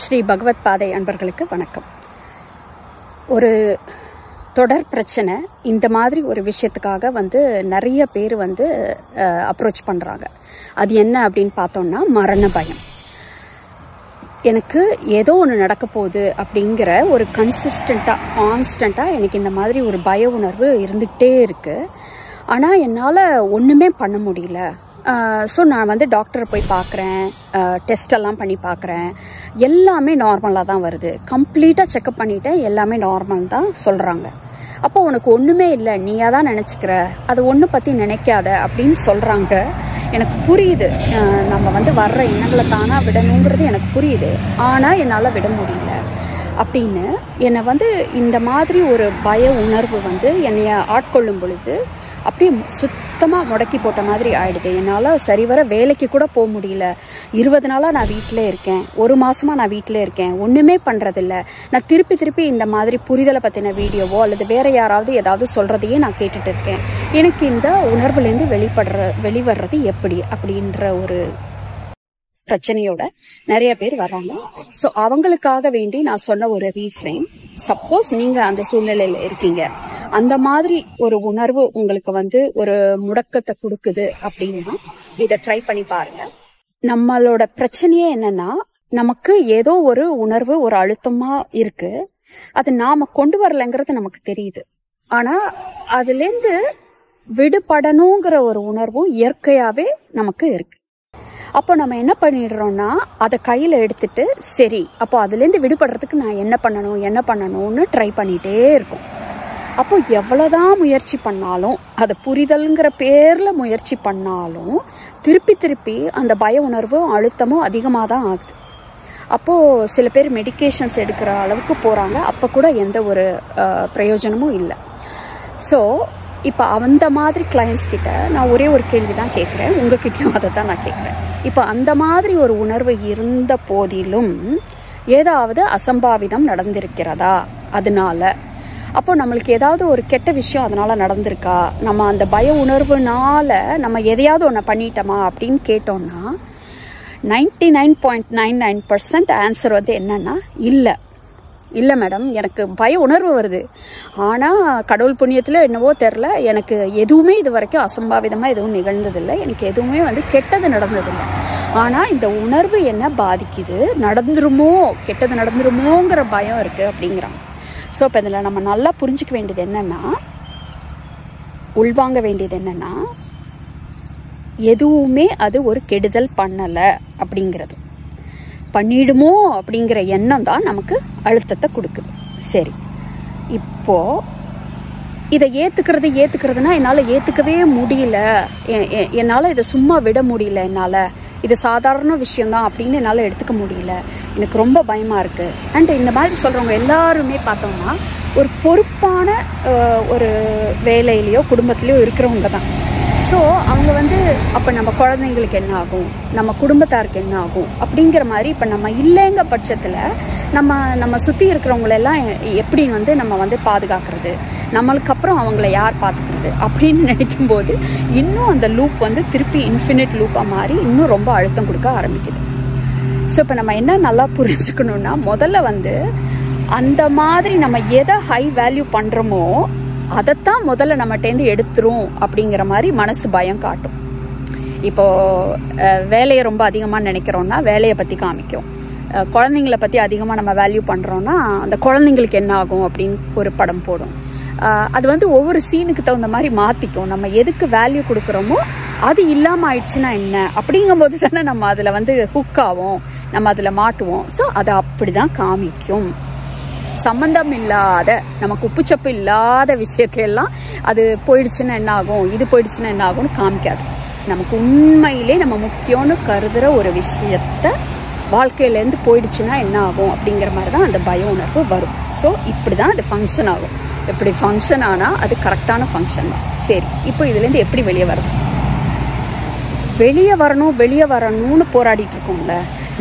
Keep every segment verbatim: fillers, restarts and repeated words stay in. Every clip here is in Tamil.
ஸ்ரீ பகவத் பாதை அன்பர்களுக்கு வணக்கம். ஒரு தொடர் பிரச்சனை இந்த மாதிரி ஒரு விஷயத்துக்காக வந்து நிறைய பேர் வந்து அப்ரோச் பண்ணுறாங்க. அது என்ன அப்படின்னு பார்த்தோம்னா மரண பயம். எனக்கு ஏதோ ஒன்று நடக்க போகுது அப்படிங்கிற ஒரு கன்சிஸ்டண்ட்டாக கான்ஸ்டண்ட்டாக எனக்கு இந்த மாதிரி ஒரு பய உணர்வு இருந்துகிட்டே இருக்குது. ஆனால் என்னால் ஒன்றுமே பண்ண முடியல. ஸோ நான் வந்து டாக்டரை போய் பார்க்குறேன், டெஸ்டெல்லாம் பண்ணி பார்க்குறேன், எல்லாமே நார்மலாக தான் வருது. கம்ப்ளீட்டாக செக்கப் பண்ணிவிட்டேன், எல்லாமே நார்மல் தான் சொல்கிறாங்க. அப்போ உனக்கு ஒன்றுமே இல்லை, நீயாக தான் நினச்சிக்கிற, அதை ஒன்றும் பற்றி நினைக்காத அப்படின்னு சொல்கிறாங்க. எனக்கு புரியுது, நம்ம வந்து வர்ற எண்ணங்களை தானாக விடணுங்கிறது எனக்கு புரியுது. ஆனால் என்னால் விட முடியல அப்படின்னு என்னை வந்து இந்த மாதிரி ஒரு பய உணர்வு வந்து என்னைய ஆட்கொள்ளும் பொழுது அப்படியே சுத்தமாக முடக்கி போட்ட மாதிரி ஆயிடுது. என்னால் சரிவர வேலைக்கு கூட போக முடியல. இருபது நாளாக நான் வீட்டிலே இருக்கேன், ஒரு மாதமாக நான் வீட்டிலே இருக்கேன், ஒன்றுமே பண்ணுறதில்ல. நான் திருப்பி திருப்பி இந்த மாதிரி புரிதலை பற்றின வீடியோவோ அல்லது வேறு யாராவது ஏதாவது சொல்கிறதையே நான் கேட்டுட்டு இருக்கேன். எனக்கு இந்த உணர்வுலேருந்து வெளிப்படுற வெளிவர்றது எப்படி அப்படின்ற ஒரு பிரச்சனையோட நிறைய பேர் வர்றாங்க. ஸோ அவங்களுக்காக வேண்டி நான் சொன்ன ஒரு ரீஃப்ரேம், சப்போஸ் நீங்கள் அந்த சூழ்நிலையில் இருக்கீங்க, அந்த மாதிரி ஒரு உணர்வு உங்களுக்கு வந்து ஒரு முடக்கத்தை கொடுக்குது அப்படின்னா இதை ட்ரை பண்ணி பாருங்க. நம்மளோட பிரச்சனையே என்னன்னா, நமக்கு ஏதோ ஒரு உணர்வு ஒரு அழுத்தமா இருக்கு, அது நாம கொண்டு வரலைங்கிறது நமக்கு தெரியுது. ஆனா அதுல இருந்து விடுபடணுங்கிற ஒரு உணர்வும் இயற்கையாவே நமக்கு இருக்கு. அப்போ நம்ம என்ன பண்ணிடுறோம்னா அதை கையில எடுத்துட்டு சரி அப்போ அதுல இருந்து விடுபடுறதுக்கு நான் என்ன பண்ணணும் என்ன பண்ணணும்னு ட்ரை பண்ணிட்டே இருக்கோம். அப்போ எவ்வளவுதான் முயற்சி பண்ணாலும், அதை புரிதல்ங்கிற பேர்ல முயற்சி பண்ணாலும் திருப்பி திருப்பி அந்த பய உணர்வும் அழுத்தமும் அதிகமாக தான் ஆகுது. அப்போது சில பேர் மெடிக்கேஷன்ஸ் எடுக்கிற அளவுக்கு போகிறாங்க, அப்போ கூட எந்த ஒரு பிரயோஜனமும் இல்லை. ஸோ இப்போ அந்த மாதிரி கிளைண்ட்ஸ் கிட்ட நான் ஒரே ஒரு கேள்வி தான் கேட்குறேன், உங்ககிட்டயும் அதை தான் நான் கேட்குறேன். இப்போ அந்த மாதிரி ஒரு உணர்வு இருந்த போதிலும் ஏதாவது அசம்பாவிதம் நடந்திருக்கிறதா? அதனால அப்போ நம்மளுக்கு ஏதாவது ஒரு கெட்ட விஷயம் அதனால நடந்திருக்கா, நம்ம அந்த பய உணர்வுனால நம்ம எதையாவது ஒன்று பண்ணிட்டோமா அப்படின்னு கேட்டோம்னா ninety nine point nine nine percent answer வந்து என்னன்னா இல்லை இல்லை மேடம், எனக்கு பய உணர்வு வருது, ஆனால் கடவுள் புண்ணியத்தில் என்னவோ தெரில, எனக்கு எதுவுமே இது வரைக்கும் அசம்பாவிதமாக எதுவும் நிகழ்ந்ததில்லை, எனக்கு எதுவுமே வந்து கெட்டது நடந்ததில்லை, ஆனால் இந்த உணர்வு என்ன பாதிக்குது, நடந்துருமோ கெட்டது நடந்துருமோங்கிற பயம் இருக்குது அப்படிங்கிறாங்க. ஸோ இப்போ இதில் நம்ம நல்லா புரிஞ்சிக்க வேண்டியது என்னென்னா, உள்வாங்க வேண்டியது என்னென்னா, எதுவுமே அது ஒரு கெடுதல் பண்ணலை அப்படிங்கிறது. பண்ணிடுமோ அப்படிங்கிற எண்ணம் தான் நமக்கு அழுத்தத்தை கொடுக்குது. சரி, இப்போது இதை ஏற்றுக்கிறது ஏற்றுக்கிறதுனா என்னால் ஏற்றுக்கவே முடியல, என்னால் இதை சும்மா விட முடியல, என்னால் இது சாதாரண விஷயந்தான் அப்படின்னு என்னால் எடுத்துக்க முடியல, எனக்கு ரொம்ப பயமாக இருக்குது. அண்ட் இந்த மாதிரி சொல்கிறவங்க எல்லாருமே பார்த்தோம்னா ஒரு பொறுப்பான ஒரு வேலையிலையோ குடும்பத்திலையோ இருக்கிறவங்க தான். ஸோ அவங்க வந்து அப்போ நம்ம குழந்தைங்களுக்கு என்ன ஆகும், நம்ம குடும்பத்தாருக்கு என்ன ஆகும் அப்படிங்கிற மாதிரி இப்போ நம்ம இல்லைங்க பட்சத்தில் நம்ம நம்ம சுற்றி இருக்கிறவங்களெல்லாம் எப்படி வந்து நம்ம வந்து பாதுகாக்கிறது, நம்மளுக்கு அப்புறம் அவங்கள யார் பார்த்துக்கிறது அப்படின்னு நினைக்கும்போது இன்னும் அந்த லூப் வந்து திருப்பி இன்ஃபினிட் லூப்பாக மாறி இன்னும் ரொம்ப அழுத்தம் கொடுக்க ஆரம்பிக்குது. ஸோ இப்போ நம்ம என்ன நல்லா புரிஞ்சுக்கணுன்னா, முதல்ல வந்து அந்த மாதிரி நம்ம எதை ஹை வேல்யூ பண்ணுறோமோ அதைத்தான் முதல்ல நம்மகிட்டேருந்து எடுத்துரும் அப்படிங்கிற மாதிரி மனசு பயம் காட்டும். இப்போது வேலையை ரொம்ப அதிகமாக நினைக்கிறோன்னா வேலையை பற்றி காமிக்கும், குழந்தைங்கள பற்றி அதிகமாக நம்ம வேல்யூ பண்ணுறோன்னா அந்த குழந்தைங்களுக்கு என்ன ஆகும் அப்படின்னு ஒரு படம் போடும். அது வந்து ஒவ்வொரு சீனுக்கு தகுந்த மாதிரி மாற்றிக்கும். நம்ம எதுக்கு வேல்யூ கொடுக்குறோமோ அது இல்லாமல் ஆயிடுச்சுன்னா என்ன அப்படிங்கும்போது தானே நம்ம அதில் வந்து ஹுக் ஆகும், நம்ம அதில் மாட்டுவோம். ஸோ அதை அப்படி தான் காமிக்கும். சம்பந்தம் இல்லாத, நமக்கு உப்புச்சப்பு இல்லாத விஷயத்தையெல்லாம் அது போயிடுச்சுன்னா என்ன ஆகும், இது போயிடுச்சுன்னா என்ன ஆகும்னு காமிக்காது. நமக்கு உண்மையிலே நம்ம முக்கியம்னு கருதுகிற ஒரு விஷயத்த வாழ்க்கையிலேருந்து போயிடுச்சுன்னா என்ன ஆகும் அப்படிங்கிற மாதிரி தான் அந்த பய உணர்வு வரும். ஸோ இப்படி தான் அது ஃபங்க்ஷன் ஆகும். எப்படி ஃபங்க்ஷன் ஆனால் அது கரெக்டான ஃபங்க்ஷன் தான். சரி, இப்போ இதுலேருந்து எப்படி வெளியே வருது? வெளியே வரணும் வெளியே வரணும்னு போராடிட்டு இருக்கோம்ல,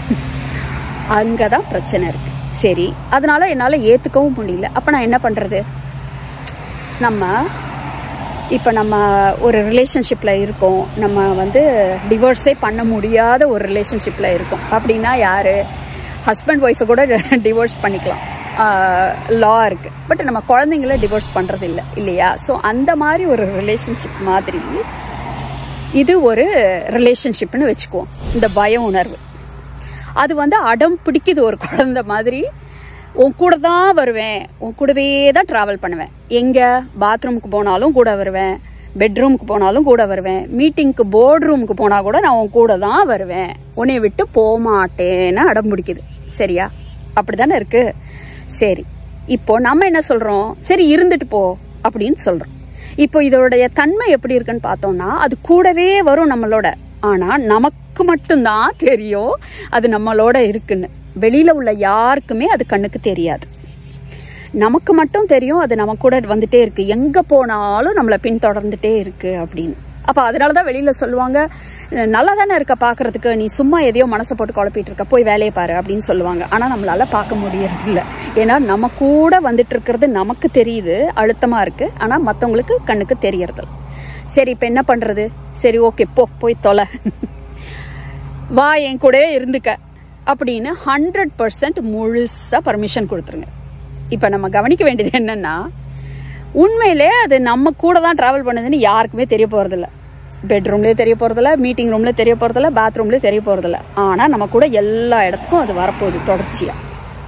அங்கே தான் பிரச்சனை இருக்குது. சரி, அதனால என்னால் ஏற்றுக்கவும் முடியல, அப்போ நான் என்ன பண்ணுறது? நம்ம இப்போ நம்ம ஒரு ரிலேஷன்ஷிப்பில் இருக்கோம், நம்ம வந்து டிவோர்ஸே பண்ண முடியாத ஒரு ரிலேஷன்ஷிப்பில் இருக்கோம் அப்படின்னா யார்? ஹஸ்பண்ட் ஒய்ஃபை கூட டிவோர்ஸ் பண்ணிக்கலாம், லா இருக்குது. பட் நம்ம குழந்தைங்கள டிவோர்ஸ் பண்ணுறது இல்லை இல்லையா? ஸோ அந்த மாதிரி ஒரு ரிலேஷன்ஷிப் மாதிரி இது ஒரு ரிலேஷன்ஷிப்னு வச்சுக்குவோம். இந்த பய உணர்வு அது வந்து அடம் பிடிக்குது ஒரு குழந்தை மாதிரி. உன் கூட தான் வருவேன், உன் கூடவே தான் ட்ராவல் பண்ணுவேன், எங்கே பாத்ரூமுக்கு போனாலும் கூட வருவேன், பெட்ரூமுக்கு போனாலும் கூட வருவேன், மீட்டிங்க்கு போர்டு ரூமுக்கு போனால் கூட நான் உன் கூட தான் வருவேன், உன்னை விட்டு போகமாட்டேன்னு அடம் பிடிக்குது. சரியா? அப்படி தானே இருக்குது. சரி, இப்போ நம்ம என்ன சொல்கிறோம்? சரி இருந்துட்டு போ அப்படின்னு சொல்கிறோம். இப்போ இதோடைய தன்மை எப்படி இருக்குன்னு பார்த்தோம்னா, அது கூடவே வரும் நம்மளோட. ஆனால் நமக்கு மட்டும்தான் தெரியும் அது நம்மளோட இருக்குன்னு. வெளியில் உள்ள யாருக்குமே அது கண்ணுக்கு தெரியாது. நமக்கு மட்டும் தெரியும் அது நம்ம கூட வந்துட்டே இருக்கு, எங்கே போனாலும் நம்மளை பின்தொடர்ந்துட்டே இருக்கு அப்படின்னு. அப்போ அதனால தான் வெளியில் சொல்லுவாங்க, நல்லா தானே இருக்க பார்க்கறதுக்கு, நீ சும்மா எதையோ மனசை போட்டு குழப்பிட்டு இருக்க, போய் வேலையை பாரு அப்படின்னு சொல்லுவாங்க. ஆனால் நம்மளால பார்க்க முடியறதில்ல. ஏன்னா நம்ம கூட வந்துட்டு இருக்கிறது நமக்கு தெரியுது, அழுத்தமாக இருக்குது. ஆனால் மற்றவங்களுக்கு கண்ணுக்கு தெரியறதில்ல. சரி, இப்போ என்ன பண்ணுறது? சரி ஓகே, போ போய் தொலை, வா என் கூட இருந்துக்க அப்படின்னு ஹண்ட்ரட் பர்சன்ட் முழுசாக பர்மிஷன் கொடுத்துருங்க. இப்போ நம்ம கவனிக்க வேண்டியது என்னன்னா, உண்மையிலே அது நம்ம கூட தான் ட்ராவல் பண்ணுதுன்னு யாருக்குமே தெரிய போகிறதில்ல. பெட்ரூம்லேயே தெரிய போகிறதில்ல, மீட்டிங் ரூமில் தெரிய போகிறதில்ல, பாத்ரூம்லேயே தெரிய போகிறதில்ல. ஆனால் நம்ம கூட எல்லா இடத்துக்கும் அது வரப்போகுது தொடர்ச்சியாக.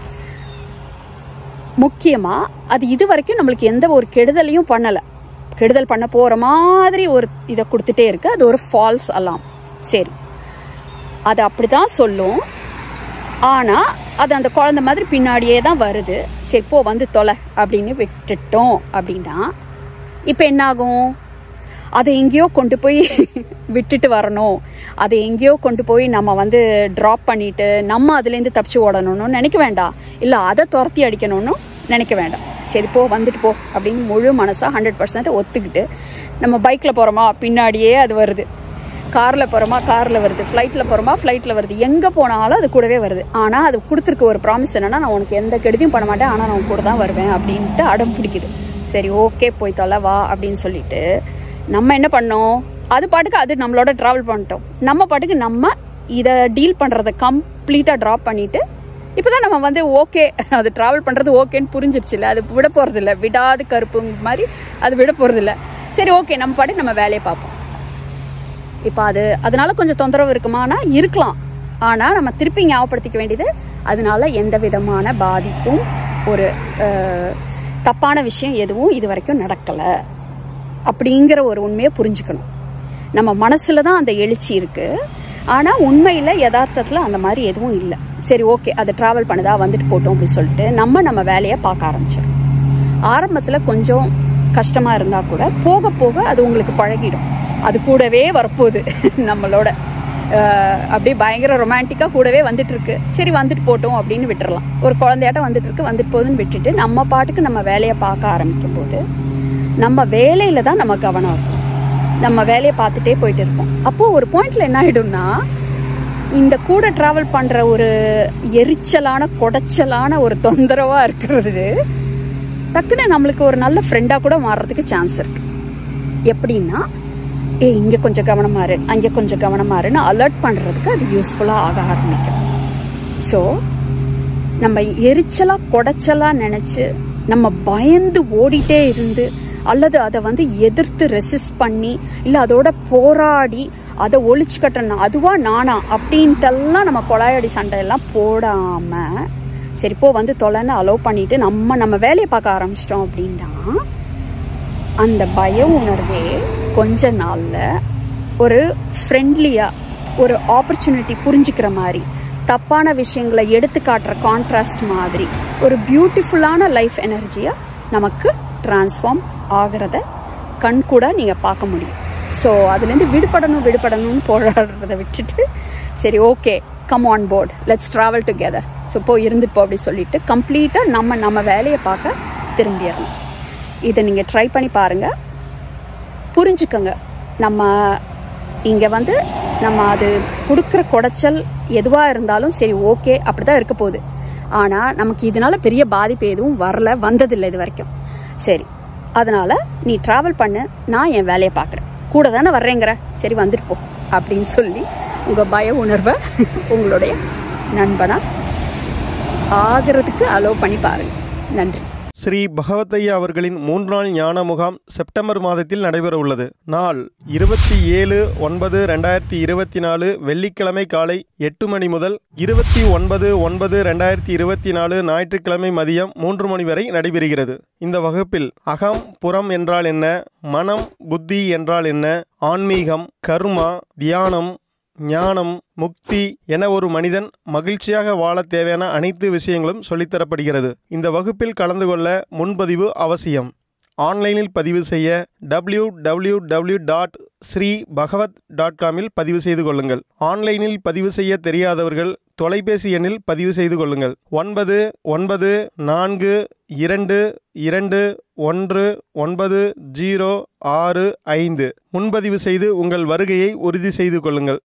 முக்கியமாக அது இது வரைக்கும் நம்மளுக்கு எந்த ஒரு கெடுதலையும் பண்ணலை. கெடுதல் பண்ண போகிற மாதிரி ஒரு இதை கொடுத்துட்டே இருக்கு. அது ஒரு ஃபால்ஸ் அலாம். சரி, அது அப்படி தான் சொல்லும். ஆனால் அது அந்த குழந்தை மாதிரி பின்னாடியே தான் வருது. சரி போ வந்து தொலை அப்படின்னு விட்டுட்டோம் அப்படின்னா இப்போ என்னாகும்? அதை எங்கேயோ கொண்டு போய் விட்டுட்டு வரணும், அதை எங்கேயோ கொண்டு போய் நம்ம வந்து ட்ராப் பண்ணிவிட்டு நம்ம அதுலேருந்து தப்பிச்சு ஓடணும்னு நினைக்க வேண்டாம். இல்லை அதை துரத்தி அடிக்கணும்னு நினைக்க வேண்டாம். சரி போ, வந்துட்டு போ அப்படின்னு முழு மனசாக ஹண்ட்ரட் பர்சன்ட் ஒத்துக்கிட்டு, நம்ம பைக்கில் போகிறோமா பின்னாடியே அது வருது, காரில் போகிறோமா காரில் வருது, ஃப்ளைட்டில் போகிறோமா ஃப்ளைட்டில் வருது, எங்கே போனாலும் அது கூடவே வருது. ஆனால் அது கொடுத்துருக்க ஒரு ப்ராமிஸ் என்னென்னா, நான் உனக்கு எந்த கெடுதியும் பண்ண மாட்டேன், ஆனால் நான் கூட தான் வருவேன் அப்படின்ட்டு அடம் பிடிக்குது. சரி ஓகே போய் தொலை வா அப்படின்னு சொல்லிட்டு நம்ம என்ன பண்ணோம்? அது பாட்டுக்கு அது நம்மளோட ட்ராவல் பண்ணிட்டோம். நம்ம பாட்டுக்கு நம்ம இதை டீல் பண்ணுறதை கம்ப்ளீட்டாக ட்ராப் பண்ணிவிட்டு இப்போ தான் நம்ம வந்து ஓகே, அது ட்ராவல் பண்ணுறது ஓகேன்னு புரிஞ்சிருச்சுல்ல, அது விட போகிறதில்ல, விடாது கருப்பு மாதிரி அது விட போகிறதில்ல. சரி ஓகே, நம்ம பாட்டுக்கு நம்ம வேலையை பார்ப்போம். இப்போ அது அதனால கொஞ்சம் தொந்தரவு இருக்குமானா இருக்கலாம். ஆனால் நம்ம திருப்பி ஞாபகப்படுத்திக்க வேண்டியது, அதனால எந்த விதமான பாதிப்பும் ஒரு தப்பான விஷயம் எதுவும் இது வரைக்கும் நடக்கலை அப்படிங்கிற ஒரு உண்மையை புரிஞ்சுக்கணும். நம்ம மனசில் தான் அந்த எழுச்சி இருக்குது. ஆனால் உண்மையில் யதார்த்தத்தில் அந்த மாதிரி எதுவும் இல்லை. சரி ஓகே, அதை ட்ராவல் பண்ணுதா, வந்துட்டு போட்டோம் அப்படின்னு சொல்லிட்டு நம்ம நம்ம வேலையை பார்க்க ஆரம்பிச்சிடும். ஆரம்பத்தில் கொஞ்சம் கஷ்டமாக இருந்தால் கூட போக போக அது உங்களுக்கு பழகிடும். அது கூடவே வரப்போகுது நம்மளோட. அப்படியே பயங்கர ரொமான்டிக்காக கூடவே வந்துட்டுருக்கு. சரி வந்துட்டு போட்டோம் அப்படின்னு விட்டுறலாம். ஒரு குழந்தையாட்டம் வந்துட்டுருக்கு, வந்துட்டு போகுதுன்னு விட்டுட்டு நம்ம பாட்டுக்கு நம்ம வேலையை பார்க்க ஆரம்பிக்கும் போது நம்ம வேலையில் தான் நம்ம கவனம் இருக்கும். நம்ம வேலையை பார்த்துட்டே போயிட்டு இருப்போம். அப்போது ஒரு பாயிண்டில் என்ன ஆகிடும்னா, இந்த கூட ட்ராவல் பண்ணுற ஒரு எரிச்சலான கொடைச்சலான ஒரு தொந்தரவாக இருக்கிறது டக்குன்னு நம்மளுக்கு ஒரு நல்ல ஃப்ரெண்டாக கூட மாறுறதுக்கு சான்ஸ் இருக்குது. எப்படின்னா, ஏ இங்கே கொஞ்சம் கவனமாக இரு, அங்கே கொஞ்சம் கவனமாக இருன்னு அலர்ட் பண்ணுறதுக்கு அது யூஸ்ஃபுல்லாக ஆக ஆரம்பிக்கும். ஸோ நம்ம எரிச்சலாக கொடைச்சலாக நினச்சி நம்ம பயந்து ஓடிட்டே இருந்து, அல்லது அதை வந்து எதிர்த்து ரெசிஸ்ட் பண்ணி, இல்லை அதோட போராடி அதை ஒழிச்சு கட்டணும், அதுவா நானா அப்படின்ட்டெல்லாம் நம்ம கொலாயடி சண்டையெல்லாம் போடாமல் சரி போ வந்து தொலைன்னு அலோவ் பண்ணிட்டு நம்ம நம்ம வேலையை பார்க்க ஆரம்பிச்சிட்டோம் அப்படின்னா அந்த பய உணர்வே கொஞ்ச நாளில் ஒரு ஃப்ரெண்ட்லியாக ஒரு ஆப்பர்ச்சுனிட்டி புரிஞ்சுக்கிற மாதிரி, தப்பான விஷயங்களை எடுத்து காட்டுற கான்ட்ராஸ்ட் மாதிரி ஒரு பியூட்டிஃபுல்லான லைஃப் எனர்ஜியாக நமக்கு டிரான்ஸ்ஃபார்ம் ஆகிறத கண் கூட நீங்கள் பார்க்க முடியும். ஸோ அதுலேருந்து விடுபடணும் விடுபடணும்னு போராடுறதை விட்டுட்டு சரி okay come on board, let's travel together, so போய் இருந்துப்போ அப்படி சொல்லிட்டு கம்ப்ளீட்டாக நம்ம நம்ம வேலையை பார்க்க திரும்பிடணும். இதை நீங்கள் ட்ரை பண்ணி பாருங்கள், புரிஞ்சுக்கோங்க. நம்ம இங்கே வந்து நம்ம அது கொடுக்குற குடைச்சல் எதுவாக இருந்தாலும் சரி ஓகே அப்படி தான் இருக்க போகுது. ஆனால் நமக்கு இதனால் பெரிய பாதிப்பு எதுவும் வரல, வந்ததில்லை இது வரைக்கும். சரி, அதனால் நீ ட்ராவல் பண்ணு, நான் என் வேலையை பார்க்குறேன், கூட தானே வர்றேங்கிற, சரி வந்துட்டு போ அப்படின்னு சொல்லி உங்கள் பய உணர்வை உங்களுடைய நண்பனாக ஆகிறதுக்கு அலோவ் பண்ணி பாருங்கள். நன்றி. ஸ்ரீ பகவத்தையா அவர்களின் மூன்று நாள் ஞான முகாம் செப்டம்பர் மாதத்தில் நடைபெற உள்ளது. நாள் இருபத்தி ஏழு ஒன்பது ரெண்டாயிரத்தி இருபத்தி நாலு வெள்ளிக்கிழமை காலை எட்டு மணி முதல் இருபத்தி ஒன்பது ஒன்பது ரெண்டாயிரத்தி இருபத்தி நாலு ஞாயிற்றுக்கிழமை மதியம் மூன்று மணி வரை நடைபெறுகிறது. இந்த வகுப்பில் அகம் புறம் என்றால் என்ன, மனம் புத்தி என்றால் என்ன, ஆன்மீகம், கர்மா, தியானம், ஞானம், முக்தி என ஒரு மனிதன் மகிழ்ச்சியாக வாழ தேவையான அனைத்து விஷயங்களும் சொல்லித்தரப்படுகிறது. இந்த வகுப்பில் கலந்து கொள்ள முன்பதிவு அவசியம். ஆன்லைனில் பதிவு செய்ய W W W dot Sri Bhagavat dot காமில் பதிவு செய்து கொள்ளுங்கள். ஆன்லைனில் பதிவு செய்ய தெரியாதவர்கள் தொலைபேசி எண்ணில் பதிவு செய்து கொள்ளுங்கள். ஒன்பது ஒன்பது நான்கு இரண்டு இரண்டு ஒன்று ஒன்பது ஜீரோ ஆறு ஐந்து முன்பதிவு செய்து உங்கள் வருகையை உறுதி செய்து கொள்ளுங்கள்.